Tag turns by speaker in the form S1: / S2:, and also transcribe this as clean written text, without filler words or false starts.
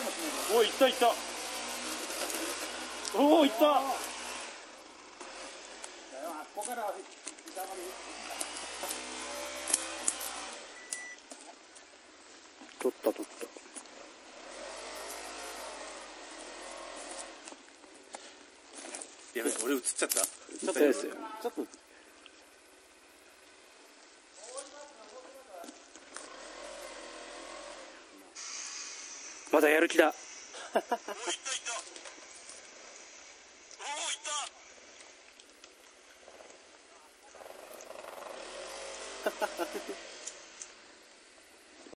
S1: おお、いったいった。おお、いった。取った。
S2: やべ、俺映っちゃった。
S1: ちょっとですよ。ちょっと。まだやる気だ。